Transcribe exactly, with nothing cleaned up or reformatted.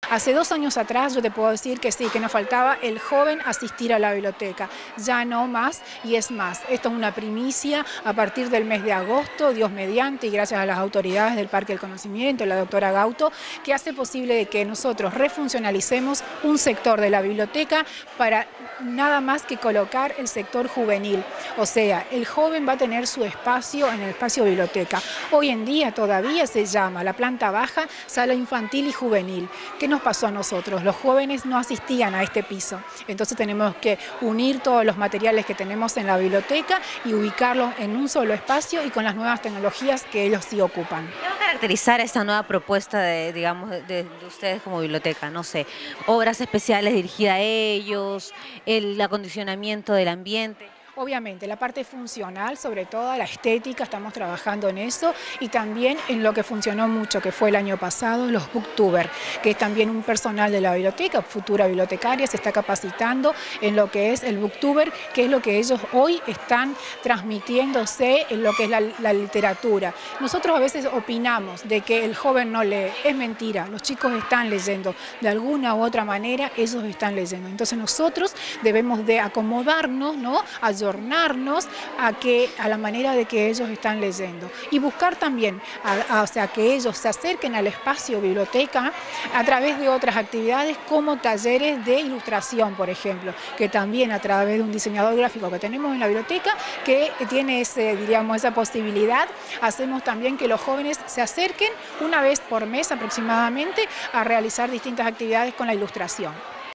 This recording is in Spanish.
Hace dos años atrás yo te puedo decir que sí, que nos faltaba el joven asistir a la biblioteca. Ya no más y es más. Esto es una primicia a partir del mes de agosto, Dios mediante, y gracias a las autoridades del Parque del Conocimiento, la doctora Gauto, que hace posible de que nosotros refuncionalicemos un sector de la biblioteca para nada más que colocar el sector juvenil. O sea, el joven va a tener su espacio en el espacio biblioteca. Hoy en día todavía se llama la planta baja sala infantil y juvenil. ¿Qué nos pasó a nosotros? Los jóvenes no asistían a este piso. Entonces tenemos que unir todos los materiales que tenemos en la biblioteca y ubicarlos en un solo espacio y con las nuevas tecnologías que ellos sí ocupan. ¿Qué va a caracterizar esta nueva propuesta de, digamos, de, de ustedes como biblioteca? No sé, obras especiales dirigidas a ellos, el acondicionamiento del ambiente. Obviamente, la parte funcional, sobre todo la estética, estamos trabajando en eso y también en lo que funcionó mucho, que fue el año pasado, los booktubers, que es también un personal de la biblioteca, futura bibliotecaria, se está capacitando en lo que es el booktuber, que es lo que ellos hoy están transmitiéndose en lo que es la, la literatura. Nosotros a veces opinamos de que el joven no lee, es mentira, los chicos están leyendo, de alguna u otra manera ellos están leyendo. Entonces nosotros debemos de acomodarnos, ¿no?, a a, que, a la manera de que ellos están leyendo y buscar también, a, a, o sea, que ellos se acerquen al espacio biblioteca a través de otras actividades como talleres de ilustración, por ejemplo, que también a través de un diseñador gráfico que tenemos en la biblioteca, que tiene ese, diríamos, esa posibilidad, hacemos también que los jóvenes se acerquen una vez por mes aproximadamente a realizar distintas actividades con la ilustración.